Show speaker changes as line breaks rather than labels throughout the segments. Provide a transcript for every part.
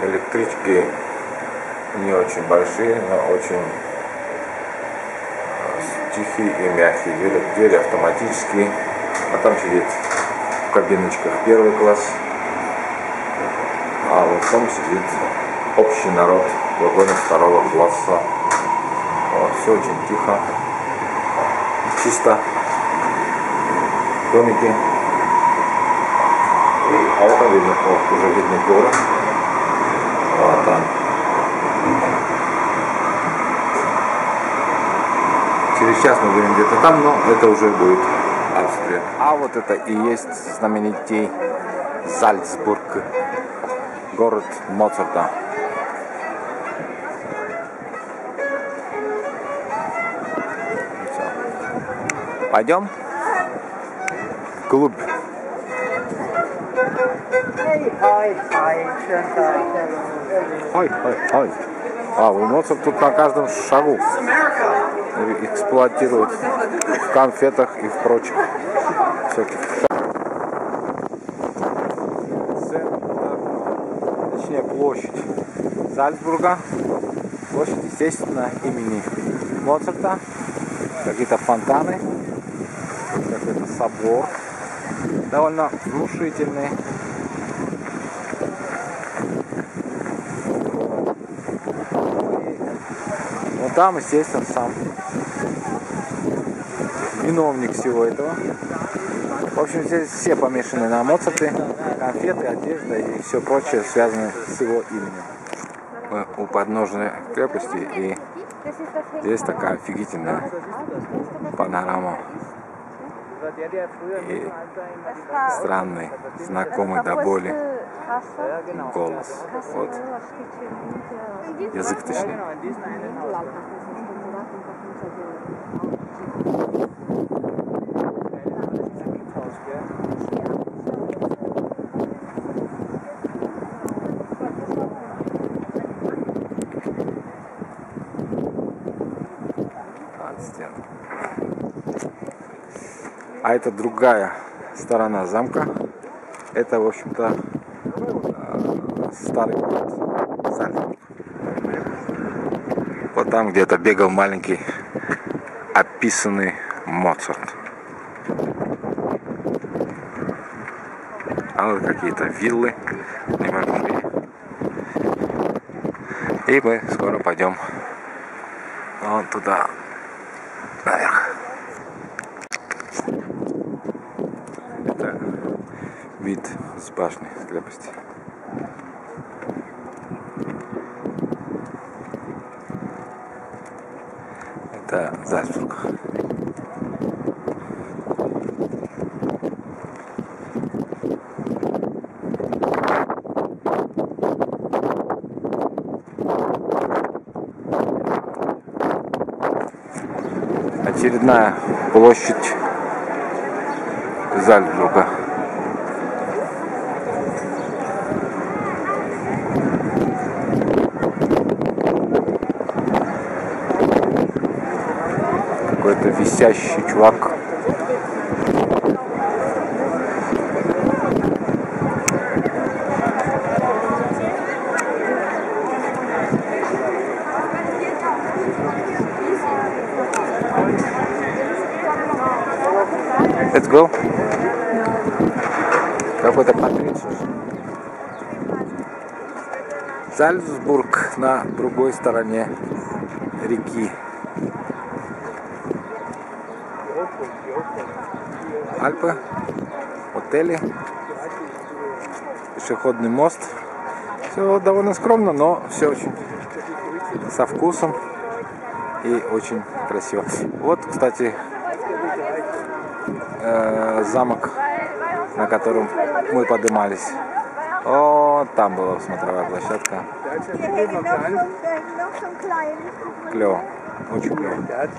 Электрички не очень большие, но очень тихие и мягкие. Двери автоматические. А там сидит в кабиночках первый класс. А вот там сидит общий народ в вагонах второго класса. Вот, все очень тихо, чисто. Домики. А вот там видно, уже видны горы. Вот там. Через час мы будем где-то там, но это уже будет Австрия. А вот это и есть знаменитый Зальцбург, город Моцарта. Пойдем вглубь. Ой. А, у Моцарт тут на каждом шагу эксплуатируют в конфетах и в прочих всяких. Точнее, площадь Зальцбурга. Площадь, естественно, имени Моцарта. Какие-то фонтаны. Какой-то собор. Довольно внушительный. Но там, естественно, сам виновник всего этого. В общем, здесь все помешаны на Моцарте. Конфеты, одежда и все прочее связано с его именем. Мы у подножия крепости, и здесь такая офигительная панорама. И странный, знакомый до боли голос. Вот. Язык точнее. А это другая сторона замка. Это, в общем-то, старый город Зальцбург. Вот там где-то бегал маленький описанный Моцарт. А вот какие-то виллы небольшие. И мы скоро пойдем вон туда, наверх. Это вид с башни, с крепости. Это Зальцбург. Очередная площадь Зальцбурга. Какой-то висящий чувак. Let's go. Какой-то патрициус. Зальцбург на другой стороне реки. Альпы, отели, пешеходный мост. Все довольно скромно, но все очень со вкусом и очень красиво. Вот, кстати, замок, на котором мы поднимались. О, там была смотровая площадка. Клево. Очень клево.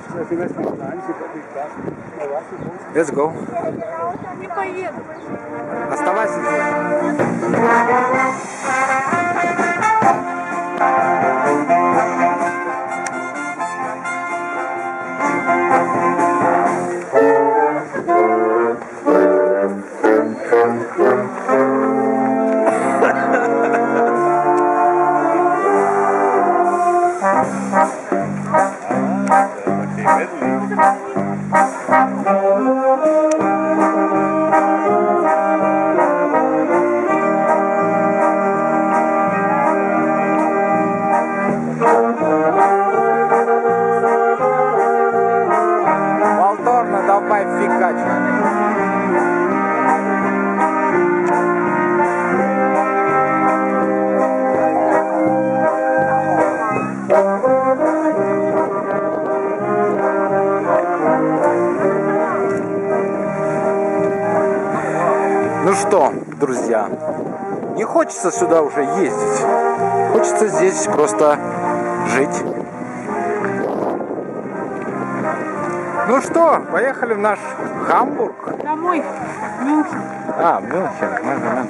Let's go.
Не поеду.
Оставайся здесь. Ну что, друзья, не хочется сюда уже ездить. Хочется здесь просто жить. Ну что, поехали в наш Гамбург.
Домой. Мюнхен.
А, Мюнхен.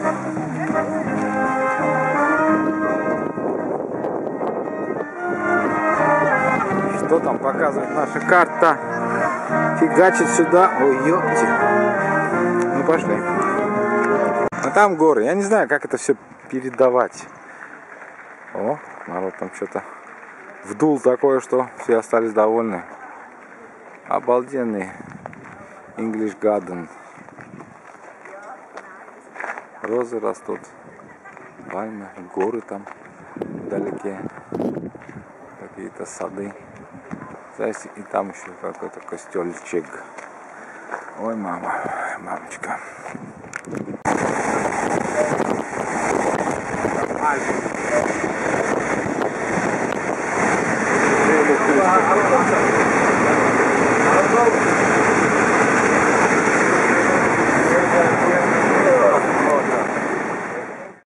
Что там показывает наша карта? Фигачит сюда. Ой, ёпти. Ну пошли. А там горы. Я не знаю, как это все передавать. О, народ там что-то вдул такое, что все остались довольны. Обалденный English Garden. Розы растут. Пальмы, горы там вдалеке. Какие-то сады. Знаете, и там еще какой-то костельчик. Ой, мама, мамочка. Альпы.